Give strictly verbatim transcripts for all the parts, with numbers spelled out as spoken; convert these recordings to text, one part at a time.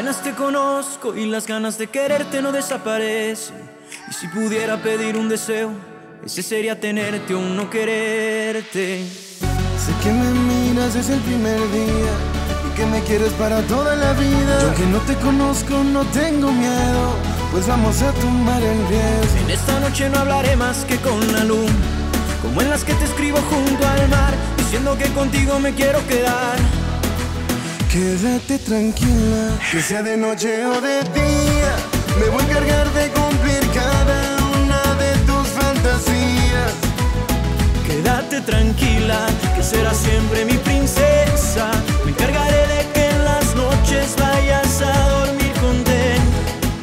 Apenas te conozco y las ganas de quererte no desaparecen. Y si pudiera pedir un deseo, ese sería tenerte o no quererte. Sé que me miras desde el primer día y que me quieres para toda la vida. Yo aunque no te conozco no tengo miedo, pues vamos a tumbar el riesgo. En esta noche no hablaré más que con la luna, como en las que te escribo junto al mar, diciendo que contigo me quiero quedar. Quédate tranquila, que sea de noche o de día, me voy a encargar de cumplir cada una de tus fantasías. Quédate tranquila, que serás siempre mi princesa. Me encargaré de que en las noches vayas a dormir contenta.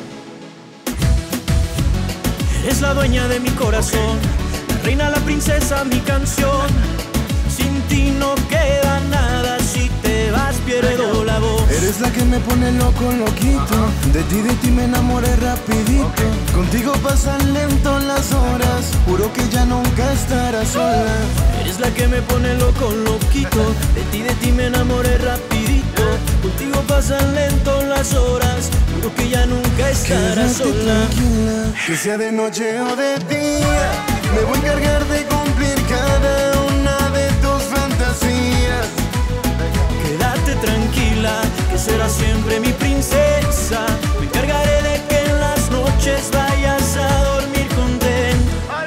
Eres la dueña de mi corazón, la reina, la princesa, mi canción. Sin ti no queda nada, si te vas pierdo la voz. Eres la que me pone loco, loquito. De ti, de ti me enamoré rapidito. Contigo pasan lento las horas, juro que ya nunca estarás sola. Eres la que me pone loco, loquito. De ti, de ti me enamoré rapidito. Contigo pasan lento las horas, juro que ya nunca estarás sola. Quédate tranquila, que sea de noche o de día, me voy a encargar de cumplir cada una de tus fantasías. Quédate tranquila, que serás siempre mi princesa. Me encargaré de que en las noches vayas a dormir contenta.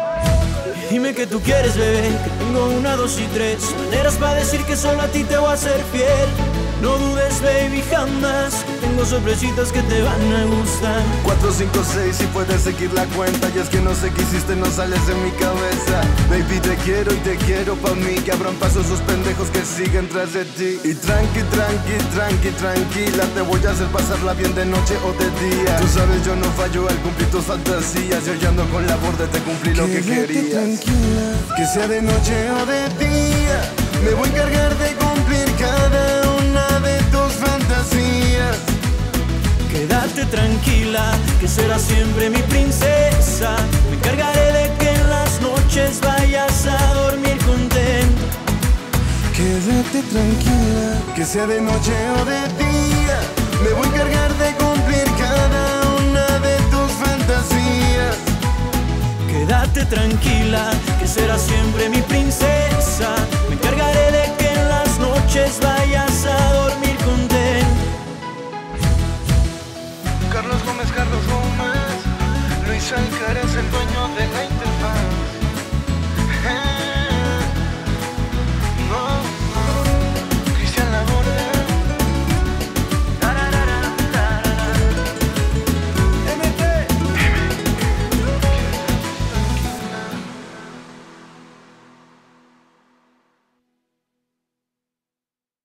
Dime que tú quieres, bebé, que tengo una, dos y tres maneras para decir que solo a ti te voy a ser fiel. No dudes, baby, jamás, que tengo sorpresitas que te van a gustar. Cuatro, cinco, seis y puedes seguir la cuenta. Y es que no sé qué hiciste, no sales de mi cabeza. Baby, te quiero y te quiero pa' mí, que abran paso esos pendejos que siguen tras de ti. Y tranqui, tranqui, tranqui, tranquila, te voy a hacer pasarla bien de noche o de día. Tú sabes, yo no fallo al cumplir tus fantasías. Yo ya ando con la borde, te cumplí lo que querías. Tranquila, que sea de noche o de día, me voy a encargar de cumplir cada una de tus fantasías. Quédate tranquila, que serás siempre mi princesa. Me encargaré de que en las noches vayas a dormir contenta. Quédate tranquila, que sea de noche o de día, me voy a encargar de cumplir cada una de tus fantasías. Quédate tranquila, que serás siempre mi princesa. Me encargaré de que en las noches vayas a dormir contenta. Carlos Gómez, Carlos Gómez, Luis Alcaraz, el dueño de la internet.